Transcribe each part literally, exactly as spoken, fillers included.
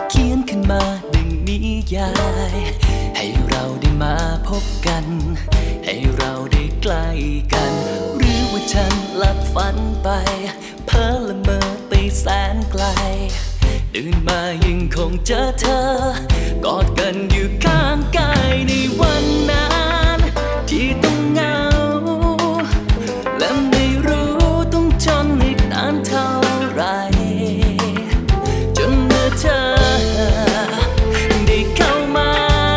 เขียนขึ้นมาดึงนิยายให้เราได้มาพบกันให้เราได้ใกล้กันหรือว่าฉันหลับฝันไปเพ้อละเมอไปแสนไกลตื่นมายังคงเจอเธอกอดกันอยู่ข้างกายในวันนั้นที่ต้องเหงาและไม่รู้ต้องจนอีกนานเท่าไรจนเมื่อเธอได้เข้ามา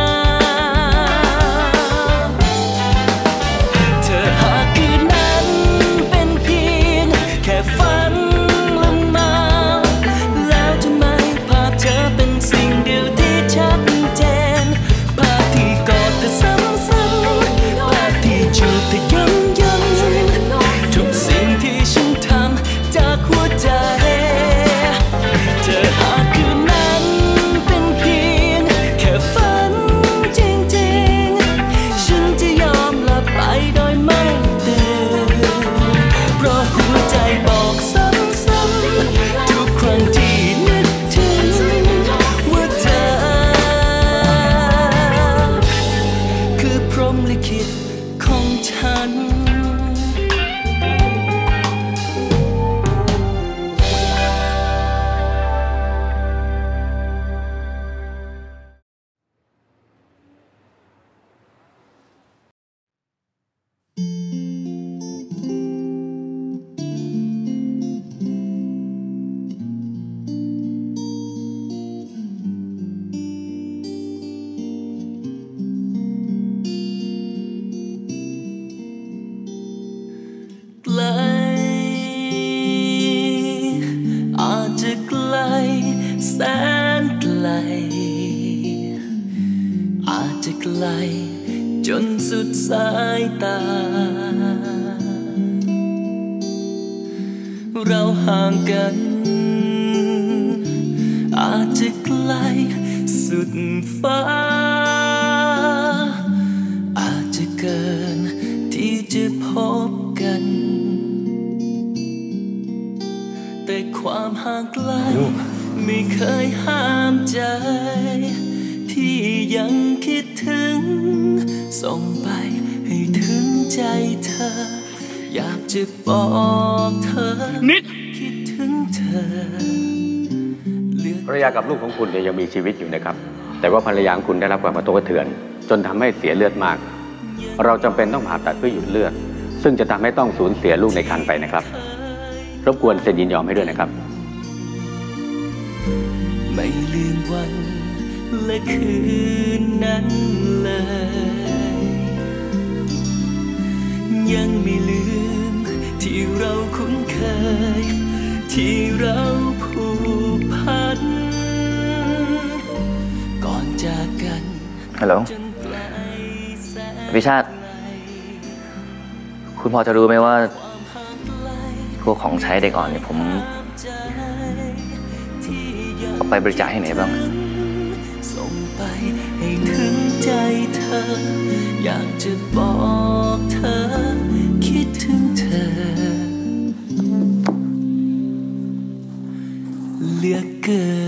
เธอหากคืนนั้นเป็นเพียงแค่ฝันละมาแล้วทำไมภาพเธอเป็นสิ่งเดียวที่ชัดเจนภาพที่กอดเธอซ้ำๆภาพที่จูบเธอย้ำๆทุกสิ่งที่ฉันทำจากหัวใจเธอหากคืนนั้นเป็นเพียงแค่ฝันจริงๆฉันจะยอมหลับไปโดยไม่ตื่นเพราะหัวใจบอกซ้ำๆทุกครั้งที่นึกถึงว่าเธอคือพรหมลิขิตของฉันไกลอาจจะไกลแสนไกลอาจจะไกลจนสุดสายตาเราห่างกันอาจจะไกลสุดฟ้าอาจจะเกินที่จะพบกันแต่ความห่างไกลไม่เคยห้ามใจที่ยังคิดถึงส่งไปให้ถึงใจเธออยากจะบอกเธอนิดคิดถึงเธอภรรยากับลูกของคุณเนี่ยยังมีชีวิตอยู่นะครับแต่ว่าภรรยาของคุณได้รับความกระทบกระเทือนจนทำให้เสียเลือดมากเราจำเป็นต้องผ่าตัดเพื่อหยุดเลือดซึ่งจะทำให้ต้องสูญเสียลูกในครรภ์ไปนะครับรบกวนเซ็นยินยอมให้ด้วยนะครับไม่ลืมวันและคืนนั้นเลยยังไม่ลืมที่เราคุ้นเคยที่เราผูกพันก่อนจากกันฮัลโหลวิชาติคุณพอจะรู้ไหมว่าพวกของใช้เด็กอ่อนเนี่ยผมเอาไปบริจาคให้ไหนบ้างส่งไปให้ถึงใจเธออยากจะบอกเธอคิดถึงเธอเหลือเกิน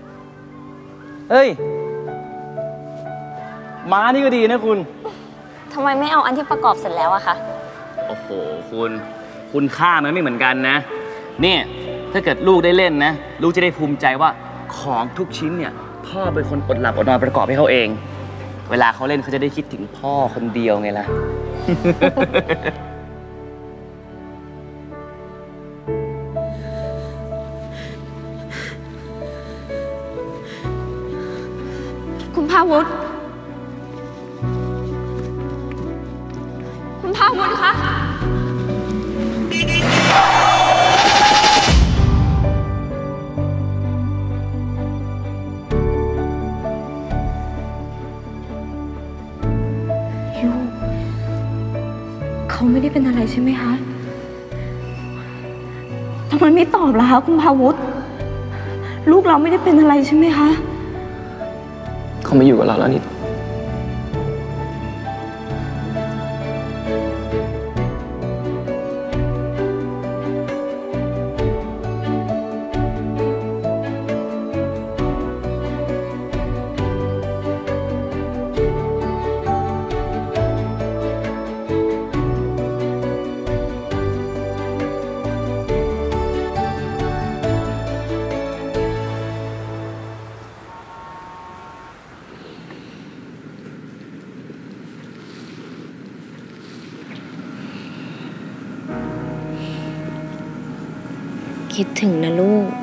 เฮ้ยม้านี่ก็ดีนะคุณททำไมไม่เอาอันที่ประกอบเสร็จแล้วอะคะโอ้โหคุณคุณค่ามันไม่เหมือนกันนะเนี่ยถ้าเกิดลูกได้เล่นนะลูกจะได้ภูมิใจว่าของทุกชิ้นเนี่ยพ่อเป็นคนอดหลับอดนอนประกอบให้เขาเองเวลาเขาเล่นเขาจะได้คิดถึงพ่อคนเดียวไงล่ะคุณภาวุฒิคุณภาวุฒิคะยูเขาไม่ได้เป็นอะไรใช่ไหมคะทำไมไม่ตอบล่ะคะคุณภาวุฒิลูกเราไม่ได้เป็นอะไรใช่ไหมคะเขาไม่อยู่กับเราแล้วนิดคิดถึงนะลูก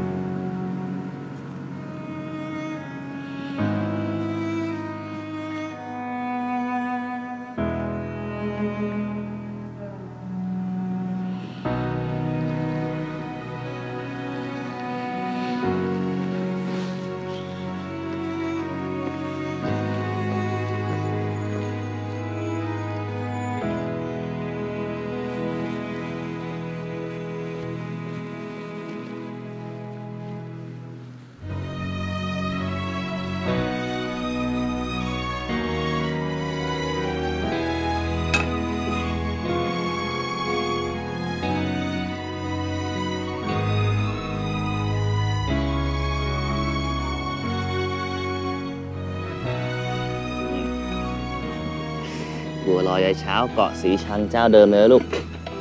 บัวลอยยายเช้าเกาะสีชังเจ้าเดิมเลยลูก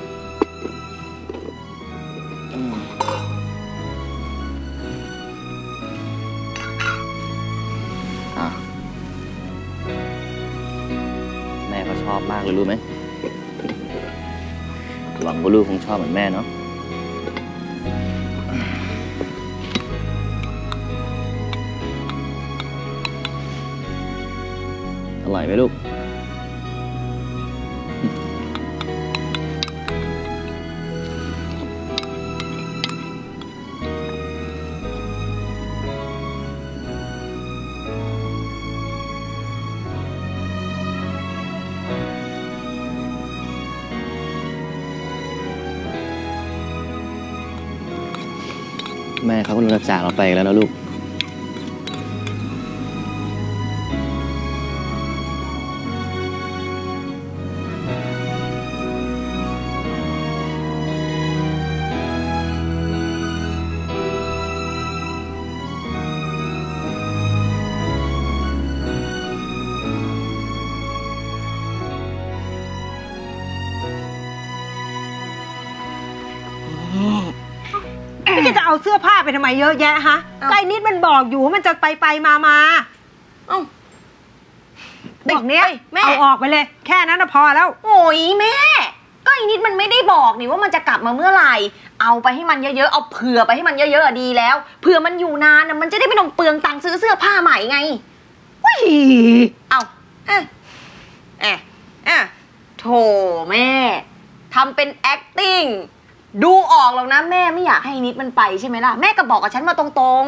แม่ก็ชอบมากเลยรู้ไหมหวังว่าลูกคงชอบเหมือนแม่เนาะอร่อยไหมลูกแม่เขาก็รู้จักจากเราไปแล้วนะลูกนี่จะเอาเสื้อผ้าไปทำไมเยอะแยะฮะไอ้นิดมันบอกอยู่ว่ามันจะไปไปมามาเอ้าบอกเนี้ยเอาออกไปเลยแค่นั้นพอแล้วโอ้ยแม่ก็ไอ้นิดมันไม่ได้บอกนี่ว่ามันจะกลับมาเมื่อไหร่เอาไปให้มันเยอะๆเอาเผื่อไปให้มันเยอะๆดีแล้วเผื่อมันอยู่นานนะมันจะได้ไม่ต้องเปลืองตังค์ซื้อเสื้อผ้าใหม่ไงวิ่งเอาเอ๊ะเอ๊ะเอ๊ะโถแม่ทำเป็น actingดูออกหรอกนะแม่ไม่อยากให้นิดมันไปใช่ไหมล่ะแม่ก็บอกกับฉันมาตรง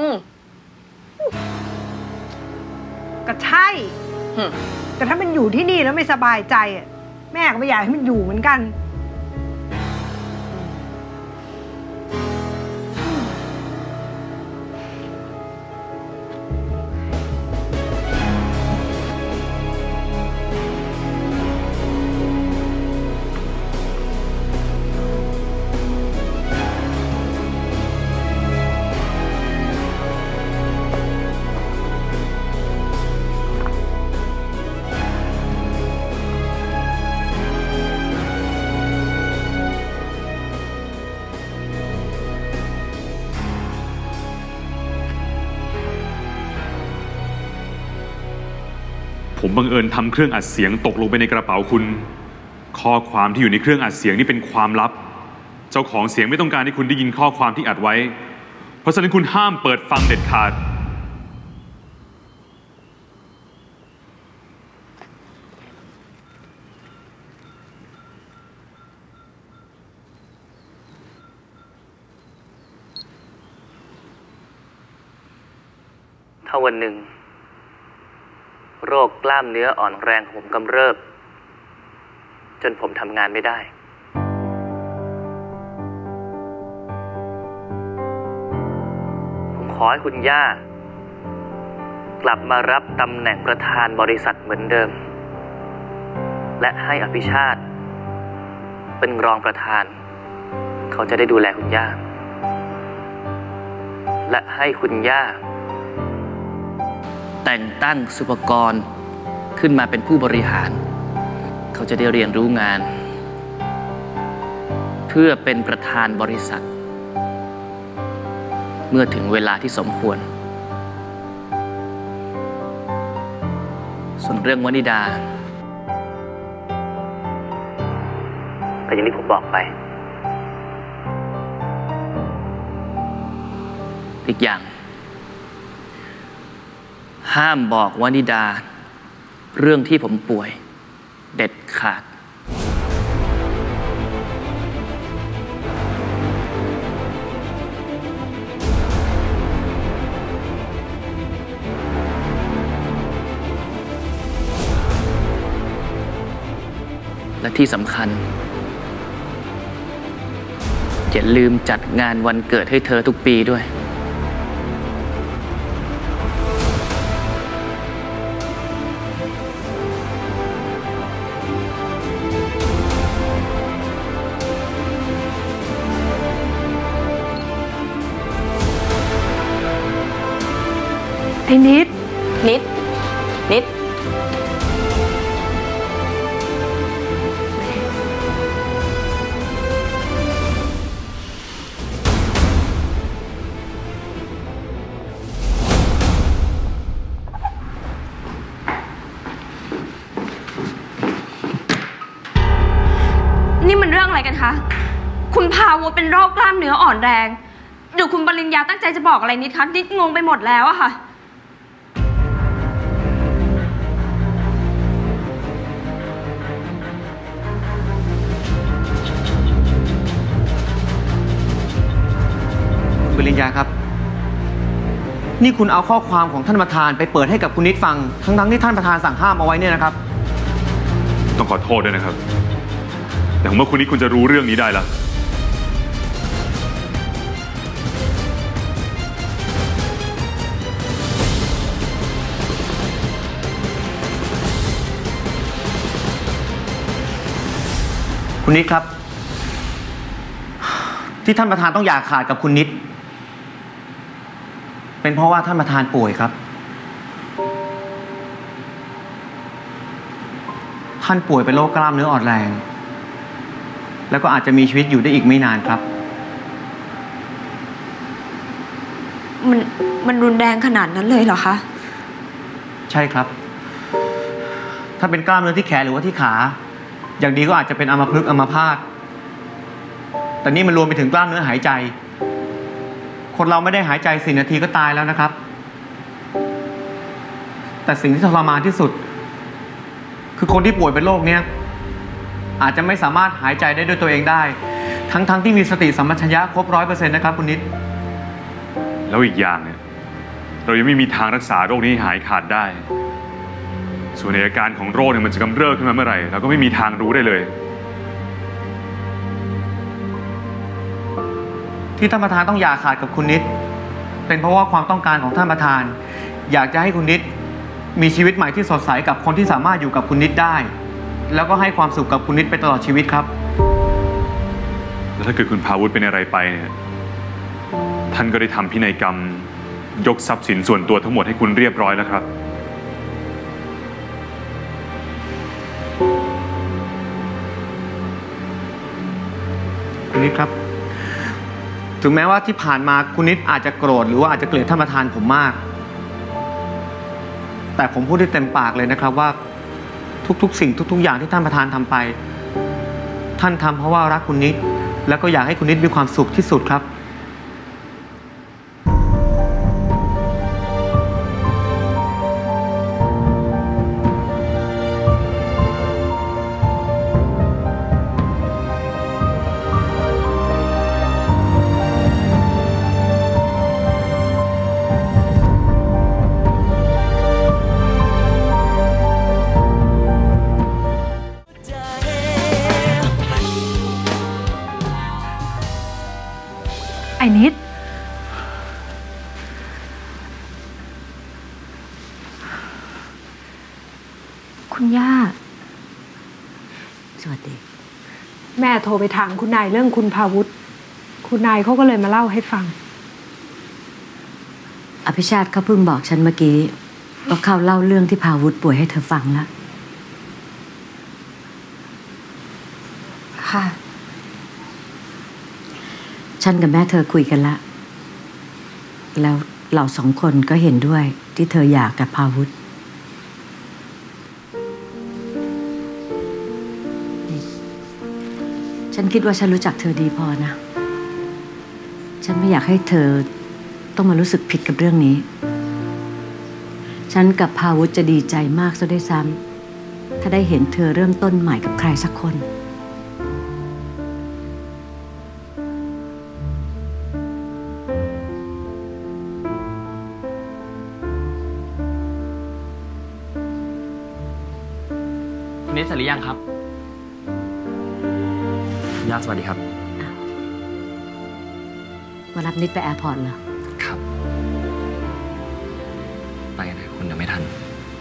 ๆก็ใช่แต่ถ้ามันอยู่ที่นี่แล้วไม่สบายใจอ่ะแม่ก็ไม่อยากให้มันอยู่เหมือนกันๆบังเอิญทำเครื่องอัดเสียงตกลงไปในกระเป๋าคุณข้อความที่อยู่ในเครื่องอัดเสียงนี่เป็นความลับเจ้าของเสียงไม่ต้องการให้คุณได้ยินข้อความที่อัดไว้เพราะฉะนั้นคุณห้ามเปิดฟังเด็ดขาดถ้าวันหนึ่งโรคกล้ามเนื้ออ่อนแรงของผมกำเริบจนผมทำงานไม่ได้ผมขอให้คุณย่ากลับมารับตำแหน่งประธานบริษัทเหมือนเดิมและให้อภิชาติเป็นรองประธานเขาจะได้ดูแลคุณย่าและให้คุณย่าแต่งตั้งสุภกรขึ้นมาเป็นผู้บริหารเขาจะได้เรียนรู้งานเพื่อเป็นประธานบริษัทเมื่อถึงเวลาที่สมควรส่วนเรื่องวนิดาก็อย่างที่ผมบอกไปอีกอย่างห้ามบอกวนิดาเรื่องที่ผมป่วยเด็ดขาดและที่สำคัญอย่าลืมจัดงานวันเกิดให้เธอทุกปีด้วยไอ้นิดนิดนิดนี่มันเรื่องอะไรกันคะคุณพาวุฒิเป็นโรคกล้ามเนื้ออ่อนแรงหรือคุณปริญญาตั้งใจจะบอกอะไรนิดคะนิดงงไปหมดแล้วอะค่ะปริญญาครับนี่คุณเอาข้อความของท่านประธานไปเปิดให้กับคุณนิดฟังทั้งๆที่ท่านประธานสั่งห้ามเอาไว้เนี่ยนะครับต้องขอโทษด้วยนะครับแต่ผมว่าคุณนิดคุณจะรู้เรื่องนี้ได้ละคุณนิดครับที่ท่านประธานต้องอย่าขาดกับคุณนิดเป็นเพราะว่าท่านประธานป่วยครับท่านป่วยเป็นโรคกล้ามเนื้ออ่อนแรงแล้วก็อาจจะมีชีวิตอยู่ได้อีกไม่นานครับมันมันรุนแรงขนาดนั้นเลยเหรอคะใช่ครับถ้าเป็นกล้ามเนื้อที่แขนหรือว่าที่ขาอย่างดีก็อาจจะเป็นอัมพฤกษ์อัมพาตแต่นี่มันรวมไปถึงกล้ามเนื้อหายใจคนเราไม่ได้หายใจสี่นาทีก็ตายแล้วนะครับแต่สิ่งที่ทรมานที่สุดคือคนที่ป่วยเป็นโรคนี้อาจจะไม่สามารถหายใจได้ด้วยตัวเองได้ทั้งๆ ท, ที่มีสติสัมปชัญญะครบร้อยเปอร์เซ็นต์นะครับคุณนิดแล้วอีกอย่างเนี่ยเรายังไม่มีทางรักษาโรคนี้หายขาดได้ส่วนในอาการของโรคเนี่ยมันจะกำเริบขึ้นมาเมื่อไหร่เราก็ไม่มีทางรู้ได้เลยที่ท่านประธานต้องอย่าขาดกับคุณนิดเป็นเพราะว่าความต้องการของท่านประธานอยากจะให้คุณนิดมีชีวิตใหม่ที่สดใสกับคนที่สามารถอยู่กับคุณนิดได้แล้วก็ให้ความสุขกับคุณนิดไปตลอดชีวิตครับแล้วถ้าเกิดคุณพาวุฒิเป็นอะไรไปเนี่ยท่านก็ได้ทำพินัยกรรมยกทรัพย์สินส่วนตัวทั้งหมดให้คุณเรียบร้อยแล้วครับคุณนิดครับถึงแม้ว่าที่ผ่านมาคุณนิดอาจจะโกรธหรือว่าอาจจะเกลียดท่านประธานผมมากแต่แต่ผมพูดได้เต็มปากเลยนะครับว่าทุกๆสิ่งทุกๆอย่างที่ท่านประธานทำไปท่านทำเพราะว่ารักคุณนิดแล้วก็อยากให้คุณนิดมีความสุขที่สุดครับไอ้นิดคุณย่าสวัสดีแม่โทรไปถามคุณนายเรื่องคุณพาวุฒิคุณนายเขาก็เลยมาเล่าให้ฟังอภิชาติเขาเพิ่งบอกฉันเมื่อกี้ว่าเขาเล่าเรื่องที่พาวุฒิป่วยให้เธอฟังแล้วค่ะฉันกับแม่เธอคุยกันละแล้วเราสองคนก็เห็นด้วยที่เธออยากกับพาวุฒิฉันคิดว่าฉันรู้จักเธอดีพอนะฉันไม่อยากให้เธอต้องมารู้สึกผิดกับเรื่องนี้ฉันกับพาวุฒิจะดีใจมากซะด้วยซ้ำถ้าได้เห็นเธอเริ่มต้นใหม่กับใครสักคนคุณนิดเสร็จหรือยังครับย่าสวัสดีครับมารับนิดไปแอร์พอร์ตเหรอครับไปกันนะคุณเดี๋ยวไม่ทัน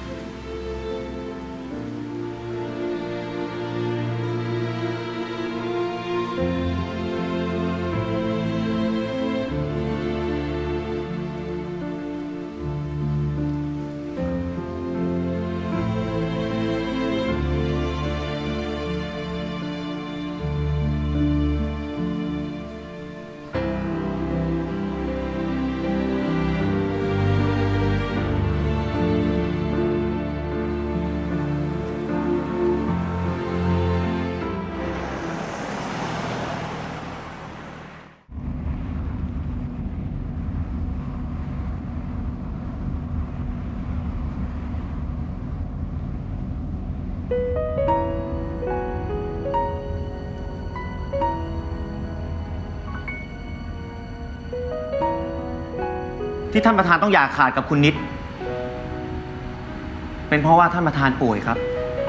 ที่ท่านประธานต้องอย่าขาดกับคุณนิดเป็นเพราะว่าท่านประธานป่วยครับ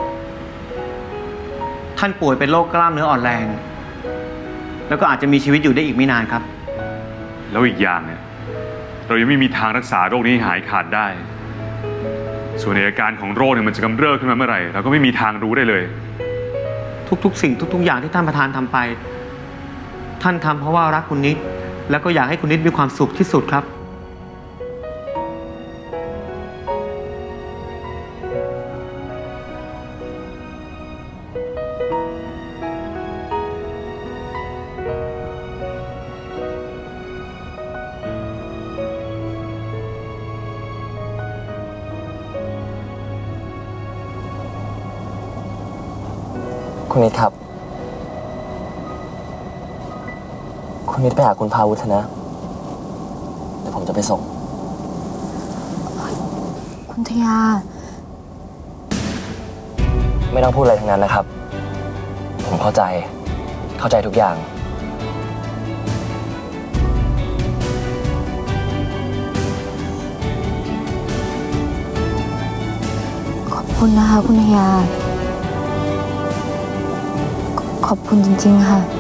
ท่านป่วยเป็นโรคกล้ามเนื้ออ่อนแรงแล้วก็อาจจะมีชีวิตอยู่ได้อีกไม่นานครับแล้วอีกอย่างเนี่ยเรายังไม่มีทางรักษาโรคนี้หายขาดได้ส่วนอาการของโรคเนี่ยมันจะกำเริบขึ้นมาเมื่อไหร่เราก็ไม่มีทางรู้ได้เลยทุกๆสิ่งทุกๆอย่างที่ท่านประธานทำไปท่านทำเพราะว่ารักคุณนิดแล้วก็อยากให้คุณนิดมีความสุขที่สุดครับคุณนิดครับคุณนิดไปหาคุณพาวุฒินะเดี๋ยวผมจะไปส่งคุณทยาไม่ต้องพูดอะไรทั้งนั้นนะครับผมเข้าใจเข้าใจทุกอย่างขอบคุณนะคะคุณทยาขอบคุณจริงๆค่ะ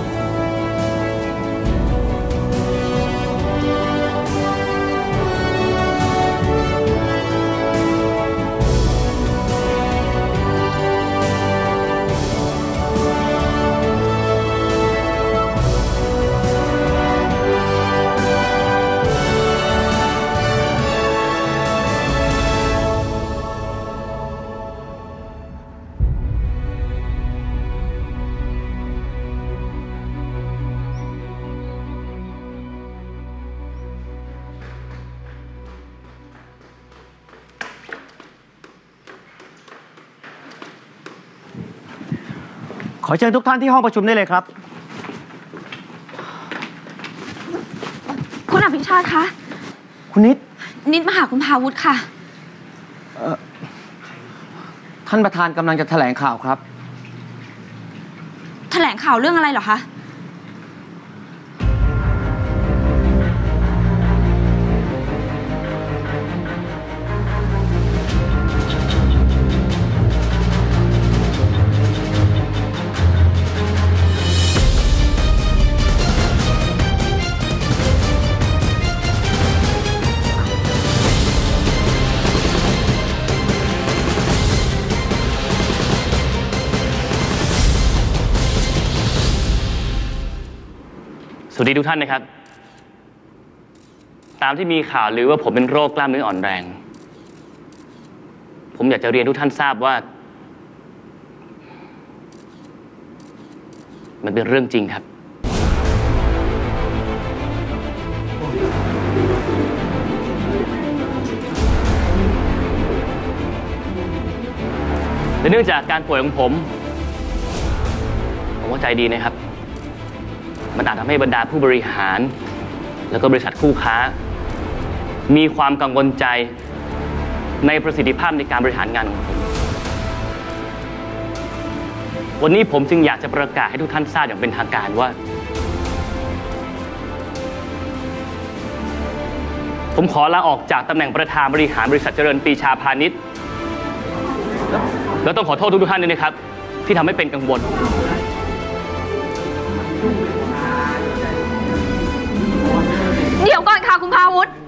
ขอเชิญทุกท่านที่ห้องประชุมได้เลยครับคุณอภิชาติคะคุณนิดนิดมาหาคุณพาวุฒิค่ะท่านประธานกำลังจะแถลงข่าวครับแถลงข่าวเรื่องอะไรเหรอคะสวัสดีทุกท่านนะครับตามที่มีข่าวลือว่าผมเป็นโรคกล้ามเนื้ออ่อนแรงผมอยากจะเรียนทุกท่านทราบว่ามันเป็นเรื่องจริงครับและเนื่องจากการป่วยของผมผมเข้าใจดีนะครับมันอาจทำให้บรรดาผู้บริหารแล้วก็บริษัทคู่ค้ามีความกังวลใจในประสิทธิภาพในการบริหารงานของผมวันนี้ผมจึงอยากจะประกาศให้ทุกท่านทราบอย่างเป็นทางการว่าผมขอลาออกจากตำแหน่งประธานบริหารบริษัทเจริญปรีชาพาณิชย์แล้วต้องขอโทษทุกท่านด้วยนะครับที่ทำให้เป็นกังวลเดี๋ยวก่อนค่ะคุณพาวุฒิ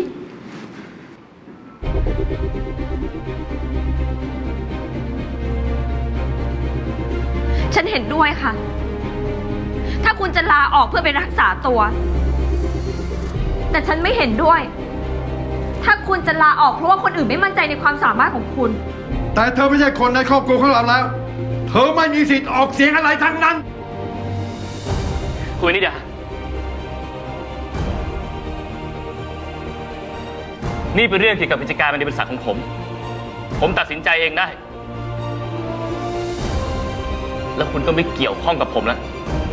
ฉันเห็นด้วยค่ะถ้าคุณจะลาออกเพื่อไปรักษาตัวแต่ฉันไม่เห็นด้วยถ้าคุณจะลาออกเพราะว่าคนอื่นไม่มั่นใจในความสามารถของคุณแต่เธอไม่ใช่คนในครอบครัวของเราแล้วเธอไม่มีสิทธิ์ออกเสียงอะไรทั้งนั้นคุณนิดานี่เป็นเรื่องเกี่ยวกับกิจการในบริษัทของผมผมตัดสินใจเองได้แล้วคุณก็ไม่เกี่ยวข้องกับผมแล้ว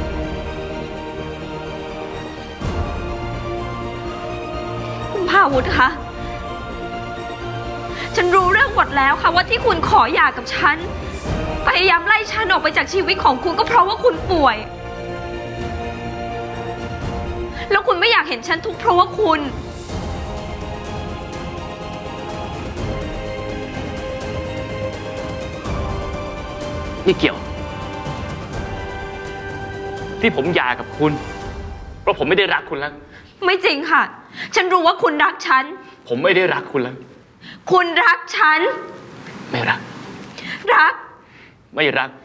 คุณพาวุฒิคะฉันรู้เรื่องหมดแล้วค่ะว่าที่คุณขอหย่ากับฉันพยายามไล่ฉันออกไปจากชีวิตของคุณก็เพราะว่าคุณป่วยแล้วคุณไม่อยากเห็นฉันทุกข์เพราะว่าคุณไม่เกี่ยวที่ผมหย่ากับคุณเพราะผมไม่ได้รักคุณแล้วไม่จริงค่ะฉันรู้ว่าคุณรักฉันผมไม่ได้รักคุณแล้วคุณรักฉันไม่รักรักไม่รัก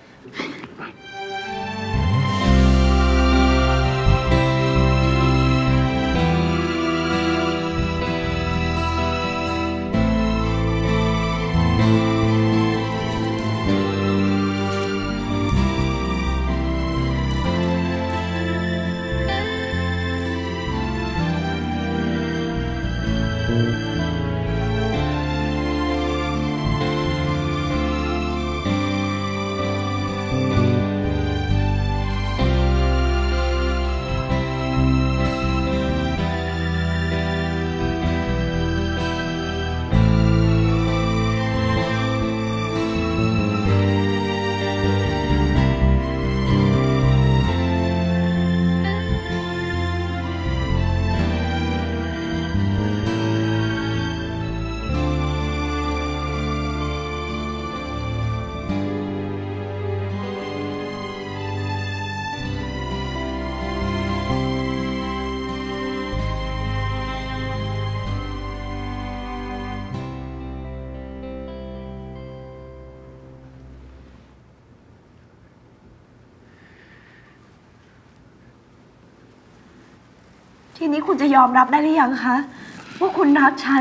ทีนี้คุณจะยอมรับได้หรือยังคะว่าคุณรักฉัน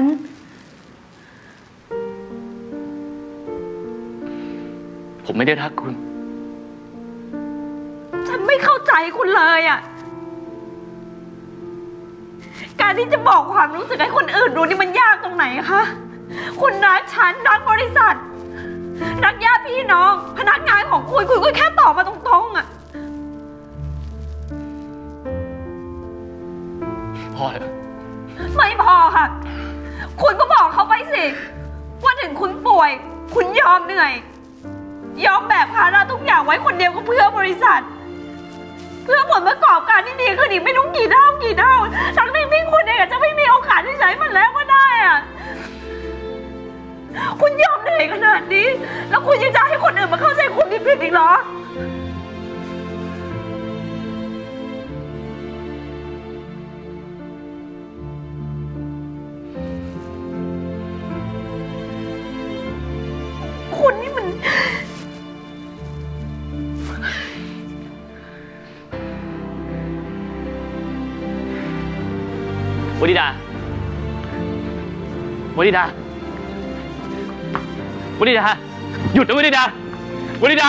ผมไม่ได้รักคุณฉันไม่เข้าใจคุณเลยอ่ะการที่จะบอกความรู้สึกให้คนอื่นรู้นี่มันยากตรงไหนคะคุณรักฉันรักบริษัทรักญาติพี่น้องพนักงานของคุณคุณก็แค่ตอบมาตรงๆอะพอแล้วไม่พอค่ะคุณก็บอกเขาไปสิว่าถึงคุณป่วยคุณยอมเหนื่อยยอมแบกภาระทุกอย่างไว้คนเดียวก็เพื่อบริษัทเพื่อผลประกอบการที่ดีขึ้นอีกไม่รู้กี่เท่ากี่เท่าทั้งที่พี่คุณเองจะไม่มีโอกาสที่ใช้มันแล้วก็ได้อะคุณยอมเหนื่อยขนาดนี้แล้วคุณยังจะให้คนอื่นมาเข้าใจคุณผิดๆอีกเหรอคุณนี่มันวนิดา วนิดา วนิดา หยุดนะวนิดา วนิดา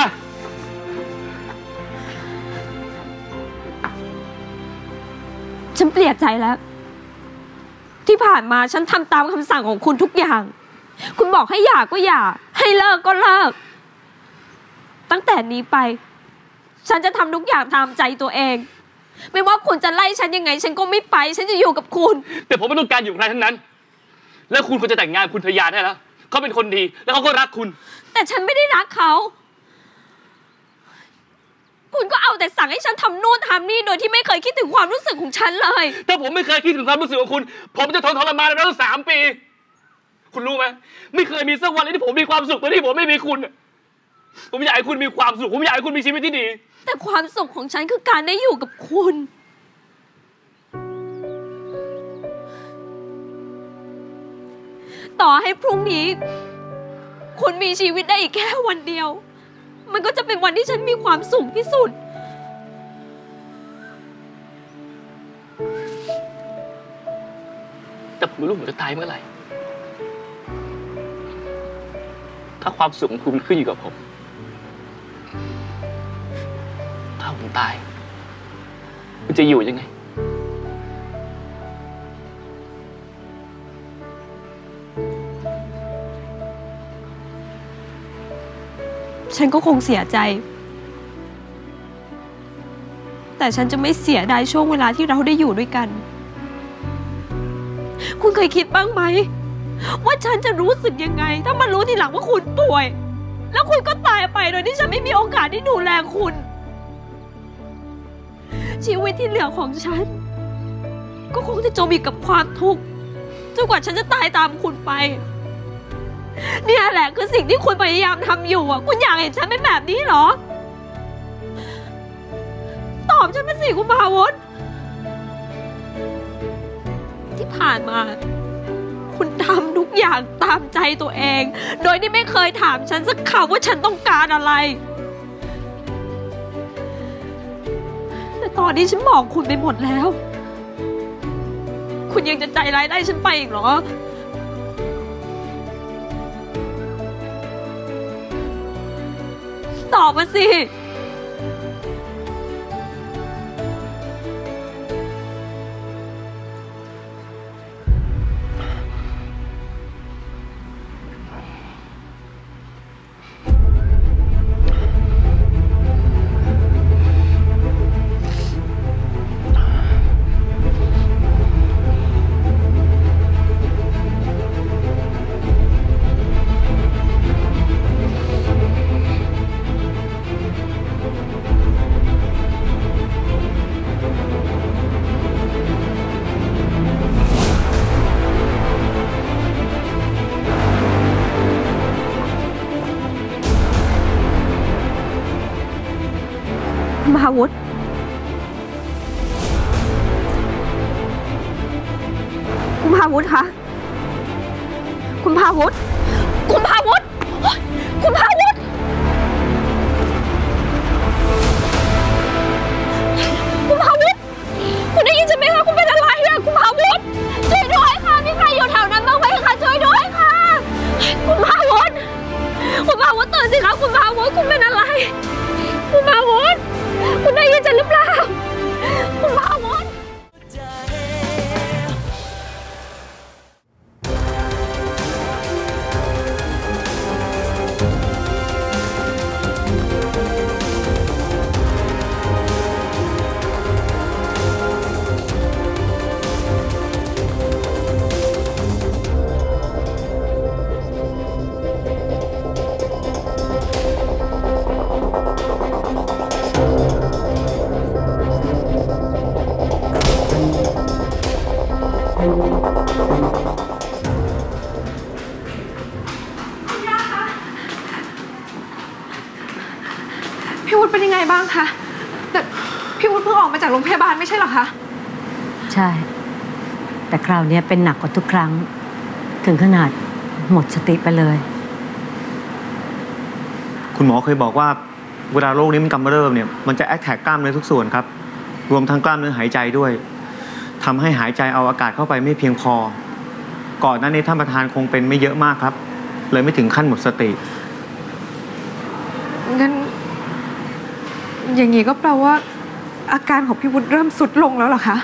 ฉันเปลี่ยนใจแล้วที่ผ่านมาฉันทำตามคำสั่งของคุณทุกอย่างคุณบอกให้หย่าก็หย่าให้เลิกก็เลิกตั้งแต่นี้ไปฉันจะทำทุกอย่างตามใจตัวเองไม่ว่าคุณจะไล่ฉันยังไงฉันก็ไม่ไปฉันจะอยู่กับคุณแต่ผมไม่ต้องการอยู่กับใครทั้งนั้นแล้วคุณควรจะแต่งงานคุณภรรยาได้แล้วเขาเป็นคนดีแล้วเขาก็รักคุณแต่ฉันไม่ได้รักเขาคุณก็เอาแต่สั่งให้ฉันทำนู่นทำนี่โดยที่ไม่เคยคิดถึงความรู้สึกของฉันเลยถ้าผมไม่เคยคิดถึงความรู้สึกของคุณผมจะทนทรมานมาตั้งสามปีคุณรู้ไหมไม่เคยมีสักวันเลยที่ผมมีความสุขตอนที่ผมไม่มีคุณผมอยากให้คุณมีความสุขผมอยากให้คุณมีชีวิตที่ดีแต่ความสุขของฉันคือการได้อยู่กับคุณต่อให้พรุ่งนี้คุณมีชีวิตได้อีกแค่วันเดียวมันก็จะเป็นวันที่ฉันมีความสุขที่สุดแต่ผมไม่รู้ผมจะตายเมื่อไหร่ถ้าความสุขของคุณมันขึ้นอยู่กับผมถ้าผมตายคุณจะอยู่ยังไงฉันก็คงเสียใจแต่ฉันจะไม่เสียดายช่วงเวลาที่เราได้อยู่ด้วยกันคุณเคยคิดบ้างไหมว่าฉันจะรู้สึกยังไงถ้ามันรู้ทีหลังว่าคุณป่วยแล้วคุณก็ตายไปโดยที่ฉันไม่มีโอกาสได้ดูแลคุณชีวิตที่เหลือของฉันก็คงจะจมอยู่กับความทุกข์จนกว่าฉันจะตายตามคุณไปเนี่ยแหละคือสิ่งที่คุณพยายามทำอยู่อ่ะคุณอยากเห็นฉันเป็นแบบนี้เหรอตอบฉันมาสิคุณภาวุฒิที่ผ่านมาคุณทำทุกอย่างตามใจตัวเองโดยที่ไม่เคยถามฉันสักคำว่าฉันต้องการอะไรแต่ตอนนี้ฉันบอกคุณไปหมดแล้วคุณยังจะใจร้ายได้ฉันไปอีกเหรอตอบมาสิคุณภาวุฒิคุณภาวุฒิคะคุณภาวุฒิคุณภาวุฒิคุณภาวุฒิคุณภาวุฒิคุณได้ยินใช่ไหมคะคุณเป็นอะไรอะคุณภาวุฒิช่วยด้วยค่ะมีใครอยู่แถวนั้นบ้างไหมคะช่วยด้วยค่ะคุณภาวุฒิคุณภาวุฒิตื่นสิคะคุณภาวุฒิคุณเป็นอะไรคุณภาวุฒิคุณได้ยินฉันหรือเปล่าคุณภาวุฒิคะแต่พี่วุฒิเพิ่งออกมาจากโรงพยาบาลไม่ใช่เหรอคะใช่แต่คราวนี้เป็นหนักกว่าทุกครั้งถึงขนาดหมดสติไปเลยคุณหมอเคยบอกว่าเวลาโรคนี้มันกำเริบเนี่ยมันจะแอคแท็กกล้ามเนื้อทุกส่วนครับรวมทั้งกล้ามเนื้อหายใจด้วยทำให้หายใจเอาอากาศเข้าไปไม่เพียงพอก่อนหน้านี้ท่านประธานคงเป็นไม่เยอะมากครับเลยไม่ถึงขั้นหมดสติงั้นอย่างนี้ก็แปลว่าอาการของพี่วุฒิเริ่มสุดลงแล้วเหรอคะ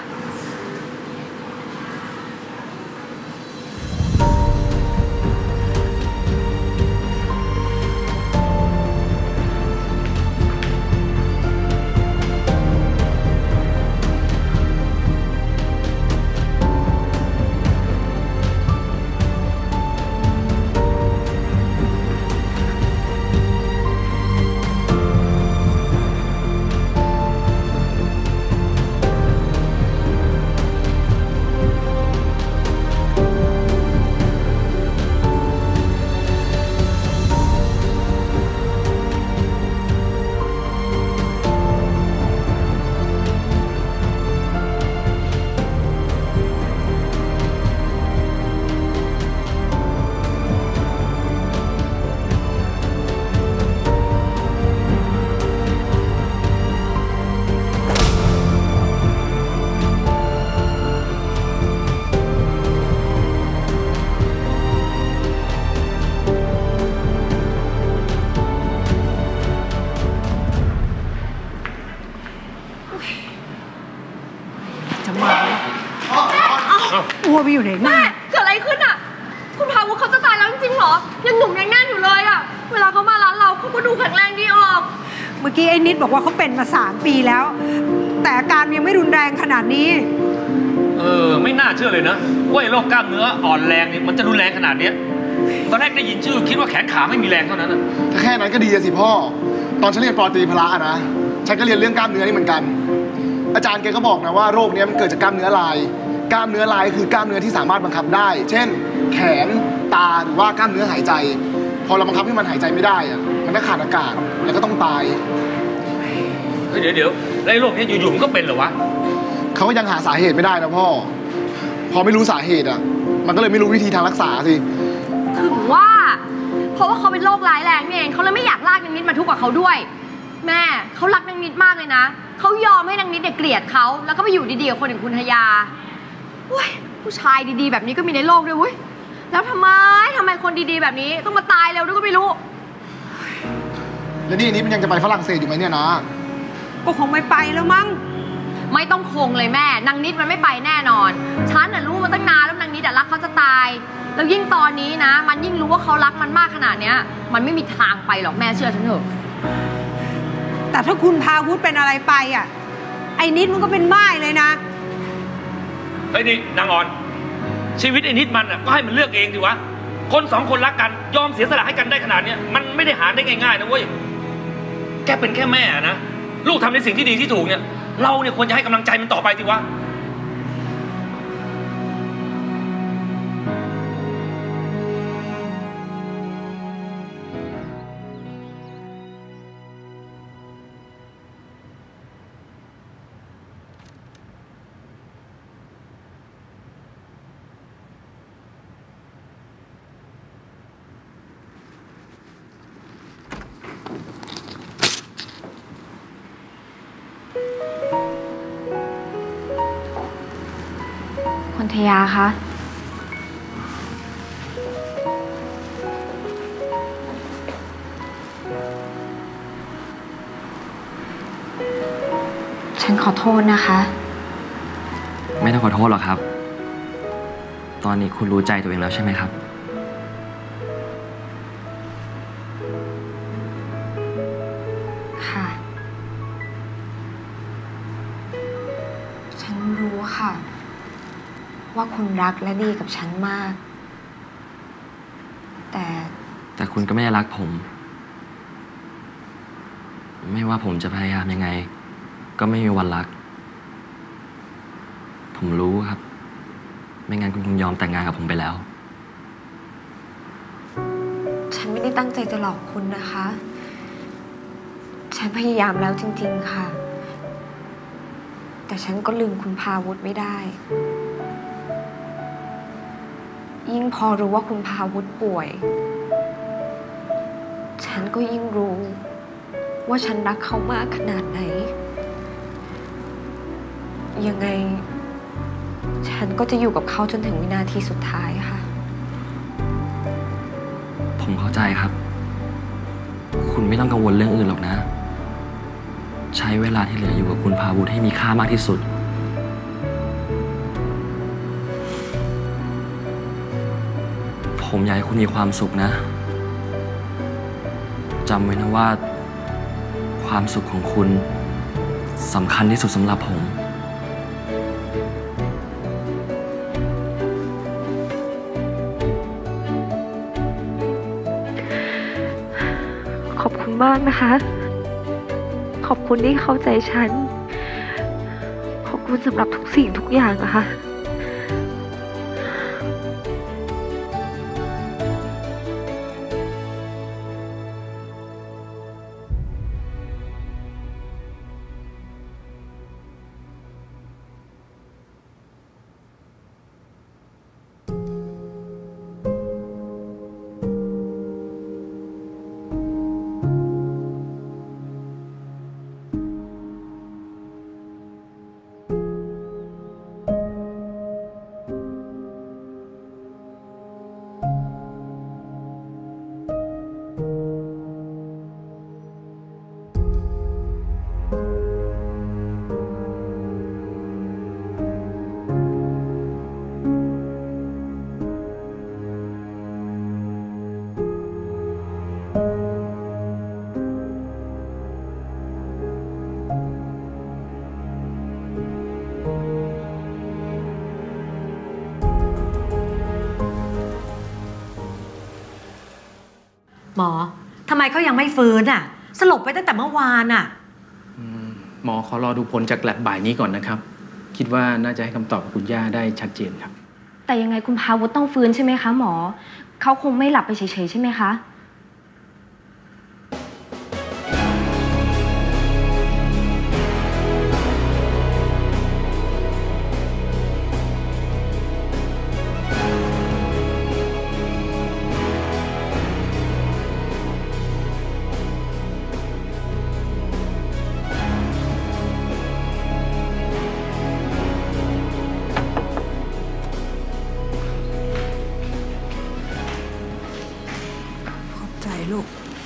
วัวไปอยู่ไหนแม่เกิดอะไรขึ้นอ่ะคุณพาวุฒิเขาจะตายแล้วจริงๆเหรอยังหนุ่มยังแน่นอยู่เลยอ่ะเวลาเขามาร้านเราเขาก็ดูแข็งแรงดีออกเมื่อกี้ไอ้นิดบอกว่าเขาเป็นมาสามปีแล้วแต่อาการยังไม่รุนแรงขนาดนี้เออไม่น่าเชื่อเลยนะว่าโรคกล้ามเนื้ออ่อนแรงนี่มันจะรุนแรงขนาดนี้ตอนแรกได้ยินชื่อคิดว่าแขนขาไม่มีแรงเท่านั้นนะถ้าแค่นั้นก็ดีสิพ่อตอนฉันเรียนปอตรีพละนะฉันก็เรียนเรื่องกล้ามเนื้อนี่เหมือนกันอาจารย์แกก็บอกนะว่าโรคนี้มันเกิดจากกล้ามเนื้อลายกล้ามเนื้อลายคือกล้ามเนื้อที่สามารถบังคับได้เช่นแขนตาหรือว่ากล้ามเนื้อหายใจพอเราบังคับให้มันหายใจไม่ได้อะมันก็ขาดอากาศแล้วก็ต้องตายเดี๋ยวเดี๋ยวไอ้โรคนี้อยู่ๆมันก็เป็นเหรอวะเขาก็ยังหาสาเหตุไม่ได้นะพ่อพอไม่รู้สาเหตุอ่ะมันก็เลยไม่รู้วิธีทางรักษาสิถึงว่าเพราะว่าเขาเป็นโรคร้ายแรงนี่เองเขาเลยไม่อยากลากนางนิดมาทุกข์กับเขาด้วยแม่เขารักนางนิดมากเลยนะเขายอมให้นางนิดเกลียดเขาแล้วก็ไปอยู่ดีๆกับคนอย่างคุณทยาอุ้ยผู้ชายดีๆแบบนี้ก็มีในโลกด้วยเว้ยแล้วทำไมทำไมคนดีๆแบบนี้ต้องมาตายเร็วด้วยก็ไม่รู้แล้วนี่นี่มันยังจะไปฝรั่งเศสอยู่ไหมเนี่ยนะก็คงไม่ไปแล้วมั้งไม่ต้องคงเลยแม่นางนิดมันไม่ไปแน่นอนฉันน่ะรู้มาตั้งนานแล้วนางนิดรักเขาจะตายแล้วยิ่งตอนนี้นะมันยิ่งรู้ว่าเขารักมันมากขนาดเนี้ยมันไม่มีทางไปหรอกแม่เชื่อฉันเถอะแต่ถ้าคุณพาวุฒิเป็นอะไรไปอ่ะไอ้นิดมันก็เป็นม่ายเลยนะเฮ้ยนี่นางอ่อนชีวิตไอ้นิดมันอ่ะก็ให้มันเลือกเองดิวะคนสองคนรักกันยอมเสียสละให้กันได้ขนาดเนี้ยมันไม่ได้หาได้ง่ายๆนะเว้ยแกเป็นแค่แม่นะลูกทำในสิ่งที่ดีที่ถูกเนี่ยเราเนี่ยควรจะให้กำลังใจมันต่อไปดิวะคุณทยาคะฉันขอโทษนะคะไม่ต้องขอโทษหรอกครับตอนนี้คุณรู้ใจตัวเองแล้วใช่ไหมครับค่ะฉันรู้ค่ะว่าคุณรักและดีกับฉันมากแต่แต่คุณก็ไม่ได้รักผมไม่ว่าผมจะพยายามยังไงก็ไม่มีวันรักผมรู้ครับไม่งั้นคุณคงยอมแต่งงานกับผมไปแล้วฉันไม่ได้ตั้งใจจะหลอกคุณนะคะฉฉันพยายามแล้วจริงๆค่ะแต่ฉันก็ลืมคุณพาวุฒิไม่ได้ยิ่งพอรู้ว่าคุณพาวุฒิป่วยฉันก็ยิ่งรู้ว่าฉันรักเขามากขนาดไหนยังไงฉันก็จะอยู่กับเขาจนถึงวินาทีสุดท้ายค่ะผมเข้าใจครับคุณไม่ต้องกังวลเรื่องอื่นหรอกนะใช้เวลาที่เหลืออยู่กับคุณพาวุฒิให้มีค่ามากที่สุดผมอยากให้คุณมีความสุขนะจำไว้นะว่าความสุขของคุณสำคัญที่สุดสำหรับผมขอบคุณมากนะคะขอบคุณที่เข้าใจฉันขอบคุณสำหรับทุกสิ่งทุกอย่างนะคะหมอทำไมเขายังไม่ฟื้นอ่ะสลบไปตั้งแต่เมื่อวานอ่ะหมอขอรอดูผลจากแลบบ่ายนี้ก่อนนะครับคิดว่าน่าจะให้คำตอบคุณย่าได้ชัดเจนครับแต่ยังไงคุณพาวุฒิต้องฟื้นใช่ไหมคะหมอเขาคงไม่หลับไปเฉยๆใช่ไหมคะลูก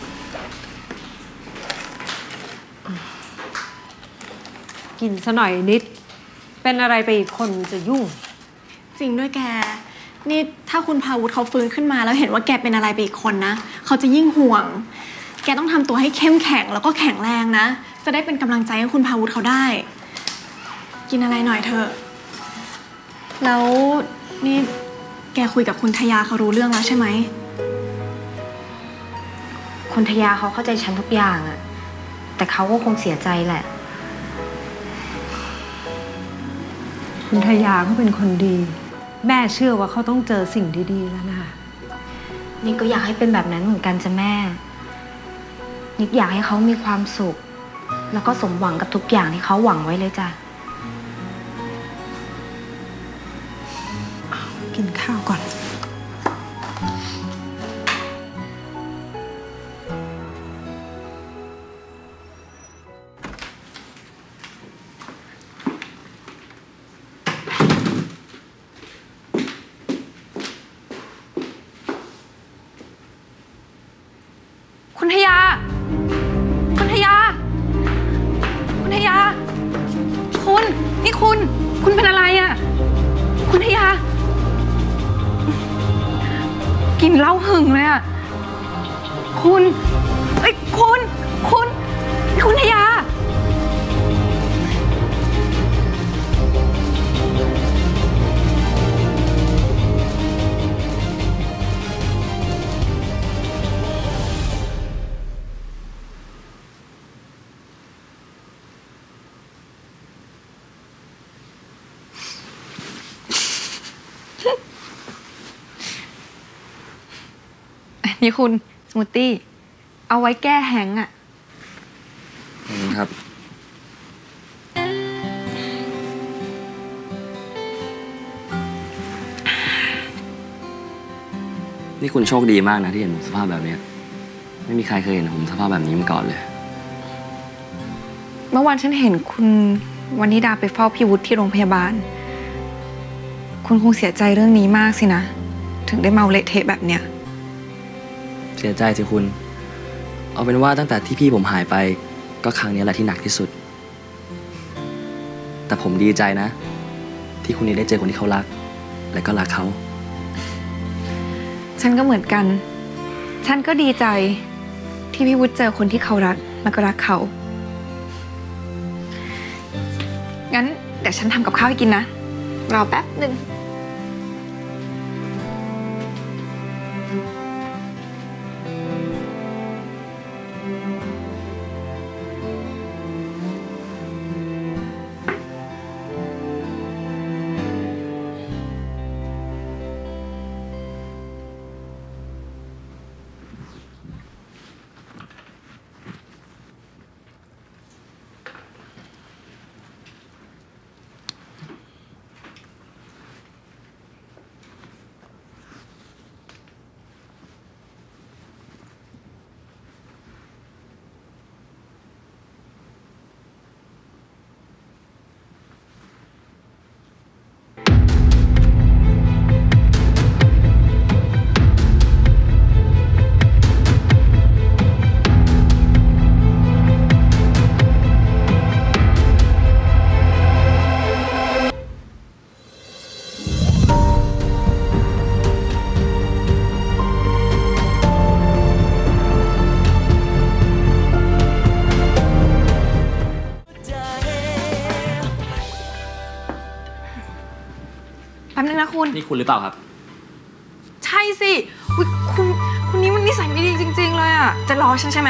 กินซะหน่อยนิดเป็นอะไรไปอีกคนจะยุ่งจริงด้วยแกนี่ถ้าคุณพาวุฒิเขาฟื้นขึ้นมาแล้วเห็นว่าแกเป็นอะไรไปอีกคนนะเขาจะยิ่งห่วงแกต้องทำตัวให้เข้มแข็งแล้วก็แข็งแรงนะจะได้เป็นกำลังใจให้คุณพาวุฒิเขาได้กินอะไรหน่อยเถอะแล้วนี่แกคุยกับคุณทยาเขารู้เรื่องแล้วใช่ไหมคุณทยาเขาเข้าใจฉันทุกอย่างอะแต่เขาก็คงเสียใจแหละคุณทยาเขาเป็นคนดีแม่เชื่อว่าเขาต้องเจอสิ่งดีๆแล้วนะนิดก็อยากให้เป็นแบบนั้นเหมือนกันจ้ะแม่นิดอยากให้เขามีความสุขแล้วก็สมหวังกับทุกอย่างที่เขาหวังไว้เลยจ้ะกินข้าวก่อนคุณทยาคุณทยาคุณทยาคุณนี่คุณคุณเป็นอะไรอ่ะคุณทยากินเหล้าหึงเลยอ่ะคุณเอ้ยคุณคุณคุณทยานี่คุณสมูทตี้เอาไว้แก้แห้งก์อ่ะนี่คุณโชคดีมากนะที่เห็นผมสภาพแบบนี้ไม่มีใครเคยเห็นผมสภาพแบบนี้มาก่อนเลยเมื่อวานฉันเห็นคุณวนิดาไปเฝ้าพี่วุฒิที่โรงพยาบาลคุณคงเสียใจเรื่องนี้มากสินะถึงได้เมาเละเทะแบบเนี้ยเสียใจสิคุณเอาเป็นว่าตั้งแต่ที่พี่ผมหายไปก็ครั้งนี้แหละที่หนักที่สุดแต่ผมดีใจนะที่คุณนี้ได้เจอคนที่เขารักและก็รักเขาฉันก็เหมือนกันฉันก็ดีใจที่พี่วุฒิเจอคนที่เขารักแล้วก็รักเขางั้นเดี๋ยวฉันทำกับข้าวให้กินนะรอแป๊บหนึ่งแป๊บนึงนะคุณนี่คุณหรือเปล่าครับใช่สิคุณคุณนี้มันนิสัยไม่ดีจริงๆเลยอ่ะจะรอฉันใช่ไหม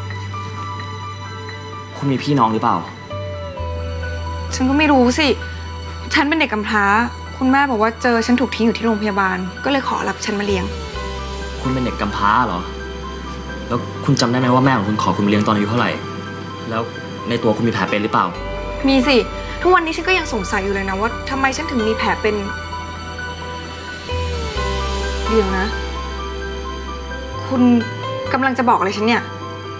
คุณมีพี่น้องหรือเปล่าฉันก็ไม่รู้สิฉันเป็นเด็กกำพร้าคุณแม่บอกว่าเจอฉันถูกทิ้งอยู่ที่โรงพยาบาลก็เลยขอรับฉันมาเลี้ยงคุณเป็นเด็กกำพร้าเหรอแล้วคุณจำได้ไหมว่าแม่ของคุณขอคุณมาเลี้ยงตอนอายุเท่าไหร่แล้วในตัวคุณมีแผลเป็นหรือเปล่ามีสิทุกวันนี้ฉันก็ยังสงสัยอยู่เลยนะว่าทำไมฉันถึงมีแผลเป็นเดี๋ยวนะคุณกำลังจะบอกอะไรฉันเนี่ย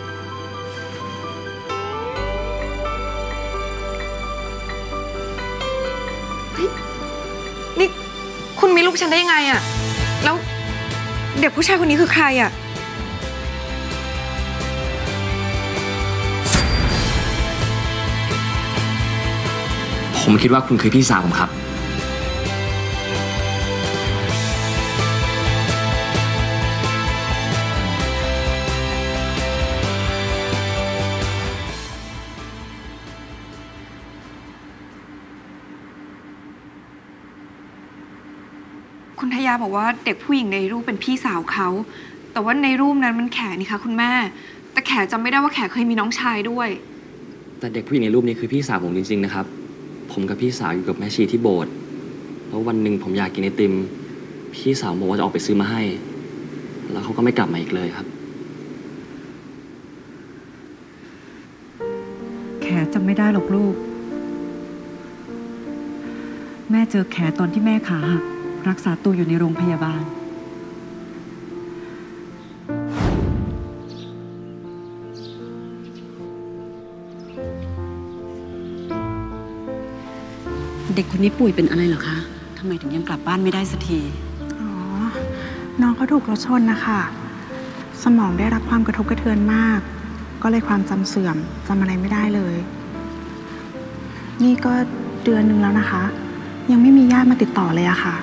นี่คุณมีลูกฉันได้ยังไงอะแล้วเด็กผู้ชายคนนี้คือใครอะผมคิดว่าคุณคือพี่สาวผมครับคุณทยาบอกว่าเด็กผู้หญิงในรูปเป็นพี่สาวเขาแต่ว่าในรูปนั้นมันแขนี่คะคุณแม่แต่แขจำไม่ได้ว่าแขเคยมีน้องชายด้วยแต่เด็กผู้หญิงในรูปนี้คือพี่สาวผมจริงๆนะครับผมกับพี่สาวอยู่กับแม่ชีที่โบสถ์แล้ววันหนึ่งผมอยากกินไอติมพี่สาวบอกว่าจะออกไปซื้อมาให้แล้วเขาก็ไม่กลับมาอีกเลยครับแขจำไม่ได้หรอกลูกแม่เจอแขตอนที่แม่ขาหักรักษาตัวอยู่ในโรงพยาบาลเด็กคนนี้ป่วยเป็นอะไรเหรอคะทำไมถึงยังกลับบ้านไม่ได้สักทีอ๋อน้องเขาถูกรถชนนะคะสมองได้รับความกระทบกระเทือนมากก็เลยความจำเสื่อมจำอะไรไม่ได้เลยนี่ก็เดือนหนึ่งแล้วนะคะยังไม่มีญาติมาติดต่อเลยอะค่ะ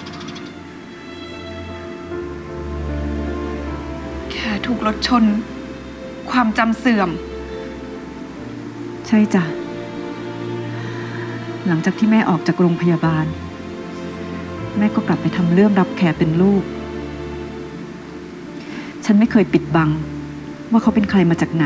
แค่ถูกรถชนความจำเสื่อมใช่จ้ะหลังจากที่แม่ออกจากโรงพยาบาลแม่ก็กลับไปทำเรื่องรับแขเป็นลูกฉันไม่เคยปิดบังว่าเขาเป็นใครมาจากไหน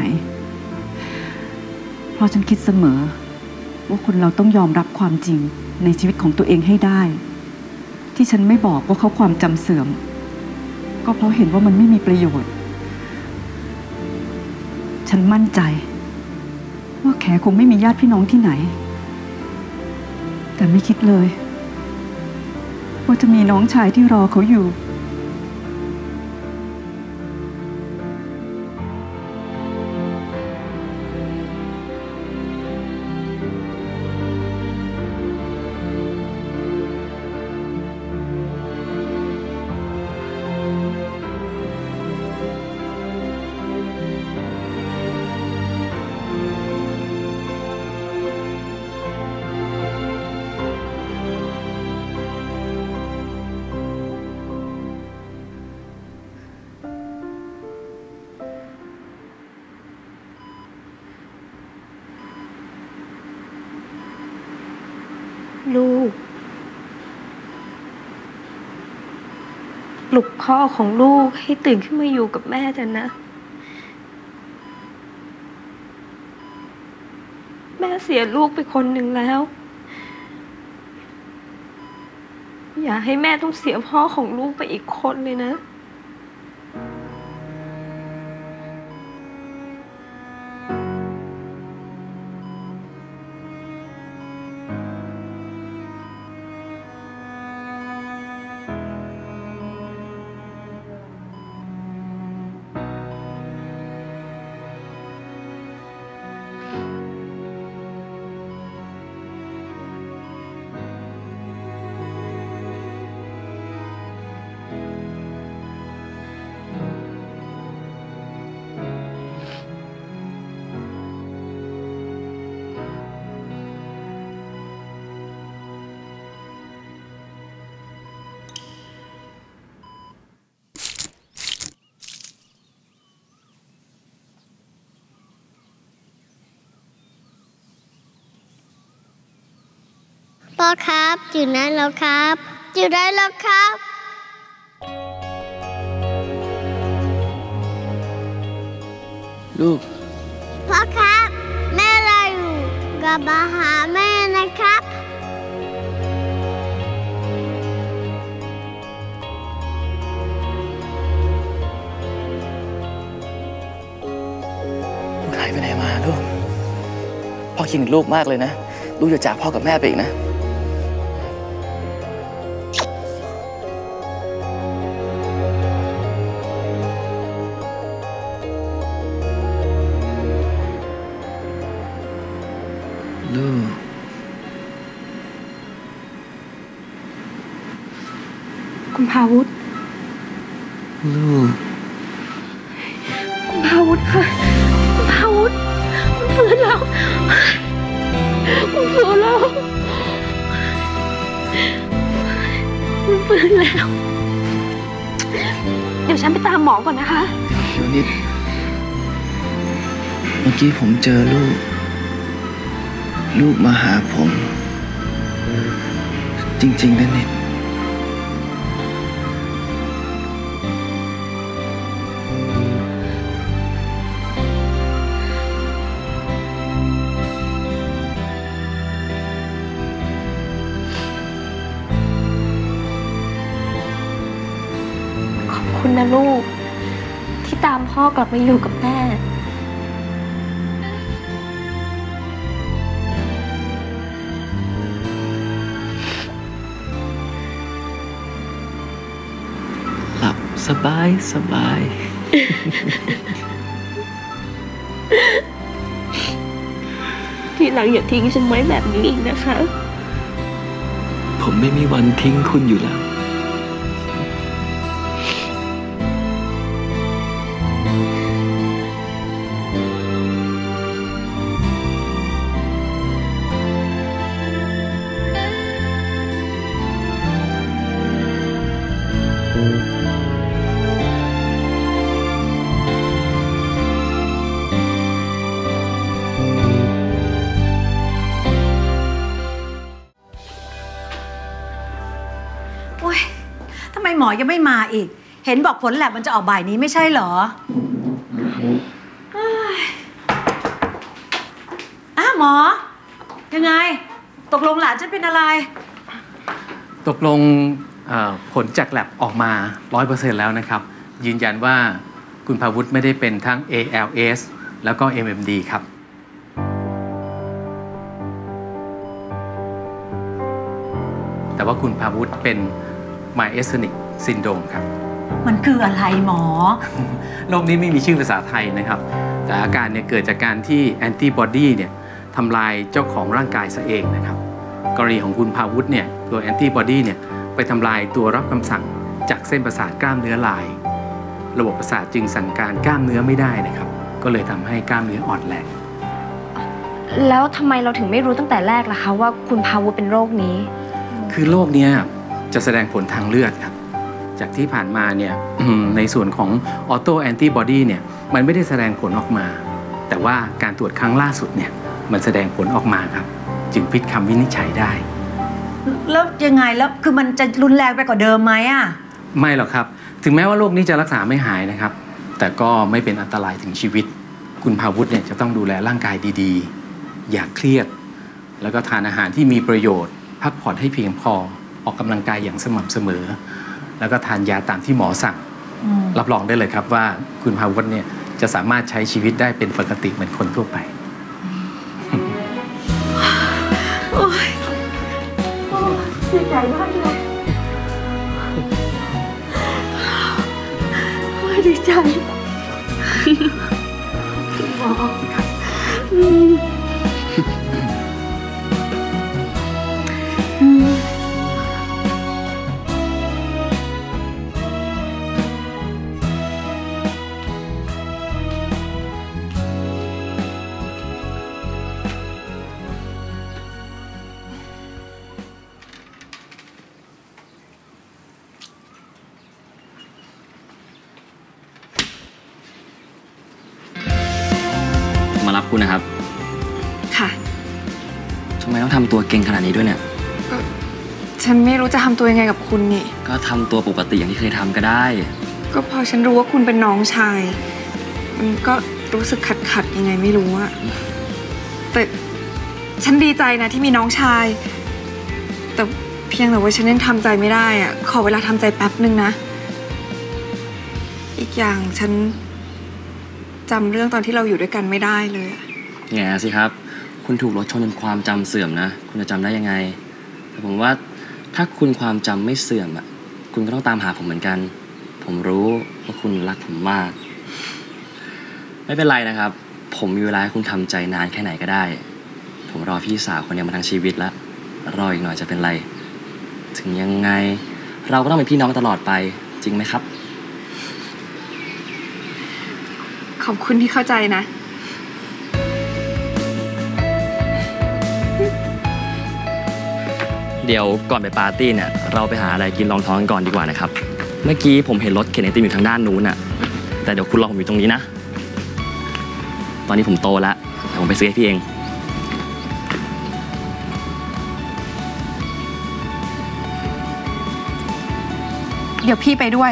เพราะฉันคิดเสมอว่าคนเราต้องยอมรับความจริงในชีวิตของตัวเองให้ได้ที่ฉันไม่บอกว่าเขาความจำเสื่อมก็เพราะเห็นว่ามันไม่มีประโยชน์ฉันมั่นใจว่าแขคงไม่มีญาติพี่น้องที่ไหนแต่ไม่คิดเลยว่าจะมีน้องชายที่รอเขาอยู่ลูกปลุกพ่อของลูกให้ตื่นขึ้นมาอยู่กับแม่เถอะนะแม่เสียลูกไปคนหนึ่งแล้วอย่าให้แม่ต้องเสียพ่อของลูกไปอีกคนเลยนะพ่อครับอยู่ไหนแล้วครับอยู่ไหนแล้วครับลูกพ่อครับแม่เราอยู่กลับมาหาแม่นะครับลูกหายไปไหนมาลูกพ่อคิดถึงลูกมากเลยนะลูกอย่าจากพ่อกับแม่ไปอีกนะลูกคุณพาวุฒิลูกคุณพาวุฒิค่ะคุณพาวุฒิคุณฟื้นแล้วคุณฟื้นแล้วคุณฟื้นแล้วเดี๋ยวฉันไปตามหมอก่อนนะคะเดี๋ยวนิดเมื่อกี้ผมเจอลูกลูกมาหาผมจริงๆนะนิดขอบคุณนะลูกที่ตามพ่อกลับมาอยู่กับแม่หลับสบายสบายทีหลังอย่าทิ้งฉันไว้แบบนี้อีกนะคะผมไม่มีวันทิ้งคุณอยู่แล้วหมอยังไม่มาอีกเห็นบอกผลแลบมันจะออกบ่ายนี้ไม่ใช่เหรออ้าหมอยังไงตกลงหลานฉันเป็นอะไรตกลงผลจากแลบออกมา ร้อยเปอร์เซ็นต์ แล้วนะครับยืนยันว่าคุณภาวุฒิไม่ได้เป็นทั้ง เอ แอล เอส แล้วก็ เอ็ม เอ็ม ดี ครับแต่ว่าคุณภาวุฒิเป็น myasthenic syndrome ครับมันคืออะไรหมอโรคนี้ไม่มีชื่อภาษาไทยนะครับแต่อาการเนี่ยเกิดจากการที่แอนติบอดีเนี่ยทำลายเจ้าของร่างกายซะเองนะครับกรณีของคุณภาวุฒิเนี่ยตัวแอนติบอดีเนี่ยไปทำลายตัวรับคำสั่งจากเส้นประสาทกล้ามเนื้อลายระบบประสาทจึงสั่งการกล้ามเนื้อไม่ได้นะครับก็เลยทำให้กล้ามเนื้ออ่อนแรงแล้วทำไมเราถึงไม่รู้ตั้งแต่แรกล่ะคะว่าคุณภาวุฒิเป็นโรคนี้คือโรคเนี้ยจะแสดงผลทางเลือดครับจากที่ผ่านมาเนี่ยในส่วนของออโตแอนติบอดีเนี่ยมันไม่ได้แสดงผลออกมาแต่ว่าการตรวจครั้งล่าสุดเนี่ยมันแสดงผลออกมาครับจึงพิจคำวินิจฉัยได้แล้วยังไงแล้วคือมันจะรุนแรงไปกว่าเดิมไหมอ่ะไม่หรอกครับถึงแม้ว่าโรคนี้จะรักษาไม่หายนะครับแต่ก็ไม่เป็นอันตรายถึงชีวิตคุณภาวุฒิเนี่ยจะต้องดูแลร่างกายดีๆอย่าเครียดแล้วก็ทานอาหารที่มีประโยชน์พักผ่อนให้เพียงพอออกกำลังกายอย่างสม่ำเสมอแล้วก็ทานยาตามที่หมอสั่งรับรองได้เลยครับว่าคุณภาวุฒิเนี่ยจะสามารถใช้ชีวิตได้เป็นปกติเหมือนคนทั่วไปโอ้ยดีใจมากเลยโอ้ยดีใจหมออืมอืมมารับคุณนะครับค่ะทำไมต้องทำตัวเก่งขนาดนี้ด้วยเนี่ยก็ฉันไม่รู้จะทำตัวยังไงกับคุณนี่ก็ทำตัวปกติอย่างที่เคยทำก็ได้ก็พอฉันรู้ว่าคุณเป็นน้องชายมันก็รู้สึกขัดขัดยังไงไม่รู้อะแต่ฉันดีใจนะที่มีน้องชายแต่เพียงแต่ว่าฉันยังทำใจไม่ได้อะขอเวลาทำใจแป๊บนึงนะอีกอย่างฉันจำเรื่องตอนที่เราอยู่ด้วยกันไม่ได้เลยแง่สิครับคุณถูกรถชนจนความจำเสื่อมนะคุณจะจำได้ยังไงแต่ผมว่าถ้าคุณความจำไม่เสื่อมอ่ะคุณก็ต้องตามหาผมเหมือนกันผมรู้ว่าคุณรักผมมากไม่เป็นไรนะครับผมมีเวลาให้คุณทำใจนานแค่ไหนก็ได้ผมรอพี่สาวคนนี้มาทั้งชีวิตแล้วรออีกหน่อยจะเป็นไรถึงยังไงเราก็ต้องเป็นพี่น้องตลอดไปจริงไหมครับขอบคุณที่เข้าใจนะเดี๋ยวก่อนไปปาร์ตี้เนี่ยเราไปหาอะไรกินรองท้องกันก่อนดีกว่านะครับเมื่อกี้ผมเห็นรถเข็นไอติมอยู่ทางด้านนู้นน่ะแต่เดี๋ยวคุณรอผมอยู่ตรงนี้นะตอนนี้ผมโตแล้วเดี๋ยวผมไปซื้อให้พี่เองเดี๋ยวพี่ไปด้วย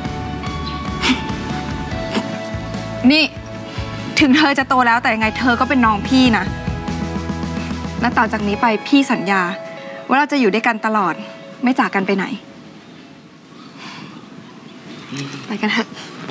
นี่ถึงเธอจะโตแล้วแต่ยังไงเธอก็เป็นน้องพี่นะและต่อจากนี้ไปพี่สัญญาว่าเราจะอยู่ด้วยกันตลอดไม่จากกันไปไหนไปกันเถอะ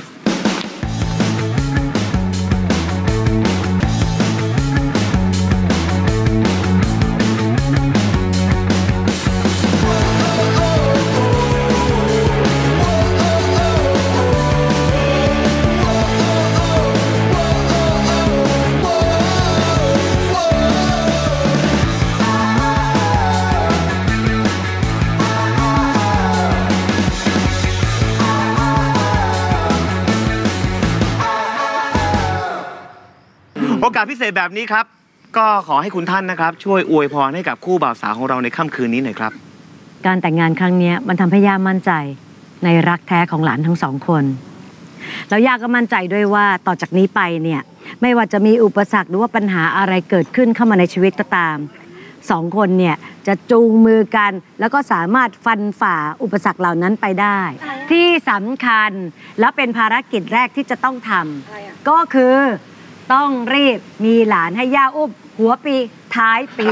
โอกาสพิเศษแบบนี้ครับก็ขอให้คุณท่านนะครับช่วยอวยพรให้กับคู่บ่าวสาวของเราในค่ำคืนนี้หน่อยครับการแต่งงานครั้งนี้มันทำให้ย่ามั่นใจในรักแท้ของหลานทั้งสองคนแล้วย่าก็มั่นใจด้วยว่าต่อจากนี้ไปเนี่ยไม่ว่าจะมีอุปสรรคหรือว่าปัญหาอะไรเกิดขึ้นเข้ามาในชีวิตก็ตามสองคนเนี่ยจะจูงมือกันแล้วก็สามารถฟันฝ่าอุปสรรคเหล่านั้นไปได้ที่สำคัญและเป็นภารกิจแรกที่จะต้องทำก็คือต้องรีบมีหลานให้ย่าอุ้มหัวปีท้ายปี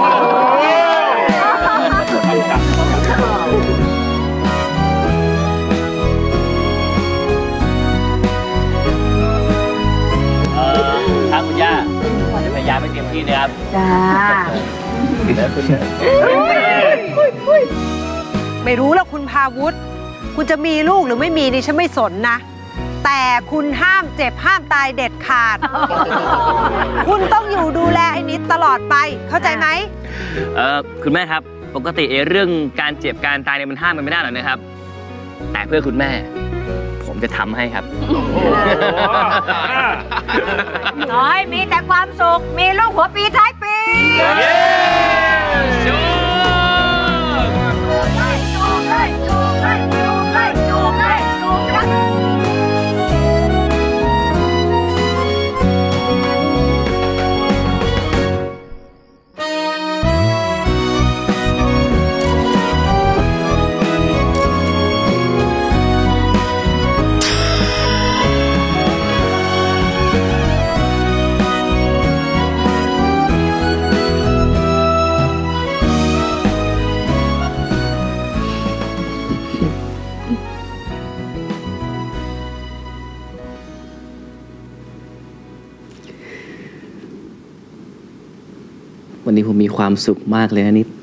เออครับคุณย่าจะพยายามไปเต็มที่นะครับจ้าแล้วคุณไม่รู้แล้วคุณพาวุฒิคุณจะมีลูกหรือไม่มีนี่ฉันไม่สนนะแต่คุณห้ามเจ็บห้ามตายเด็ดขาด คุณต้องอยู่ดูแลไอ้นิดตลอดไปเข้าใจไหมเออคุณแม่ครับปกติเรื่องการเจ็บการตายเนี่ยมันห้ามกันไม่ได้หรอกนะครับแต่เพื่อคุณแม่ผมจะทำให้ครับน้อยมีแต่ความสุขมีลูกหัวปีท้ายปีวันนี้ผมมีความสุขมากเลยนะนิด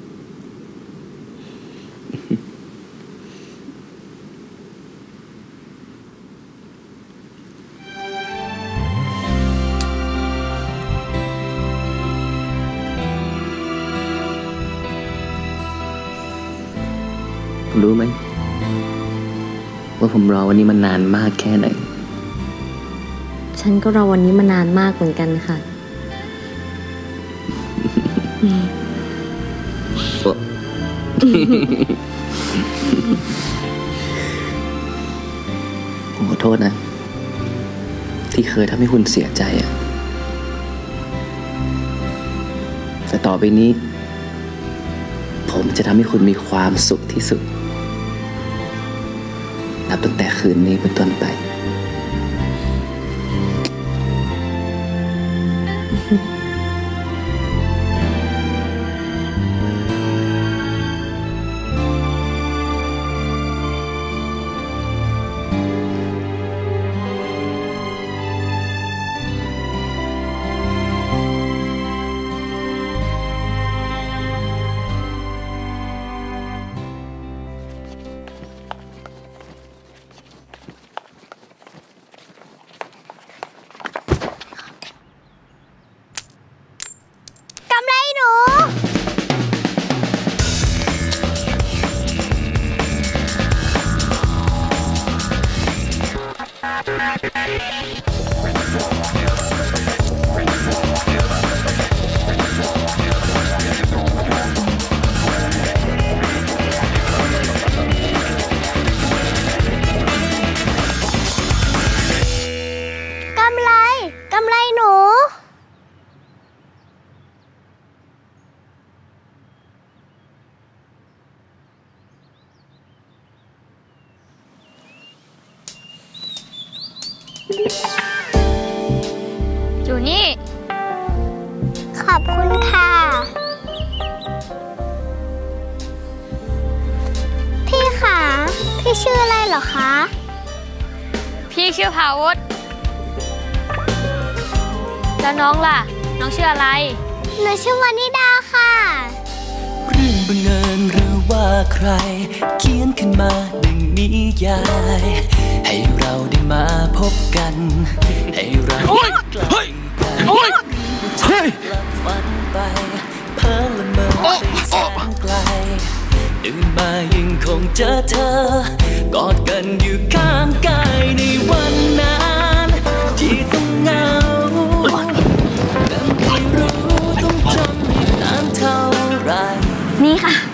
รู้ไหมว่าผมรอวันนี้มานานมากแค่ไหนฉันก็รอวันนี้มานานมากเหมือนกันค่ะผมขอโทษนะ ที่เคยทำให้คุณเสียใจอะแต่ต่อไปนี้ ผมจะทำให้คุณมีความสุขที่สุดนับตั้งแต่คืนนี้เป็นต้นไปจูนี่ขอบคุณค่ะ พี่คะพี่ชื่ออะไรเหรอคะพี่ชื่อพาวุฒิแล้วน้องล่ะ น้องชื่ออะไรหนูชื่อวานิดาค่ะเรื่องบังเอิญหรือว่าใคร เขียนขึ้นมาหนึ่งนิยาย ให้เราได้มาพบกัน ให้เราใกล้กันเฮ้ยเฮ้ยฝันไปเพ้อละเมอไปแสนไกลตื่นมายังคงเจอเธอกอดกันอยู่ข้างกายในวันนั้นที่ต้องเหงาแต่ไม่รู้ต้องทำให้นานเท่าไรนี่ค่ะ